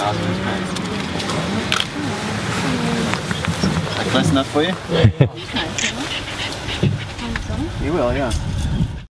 Like close enough for you? You will, yeah.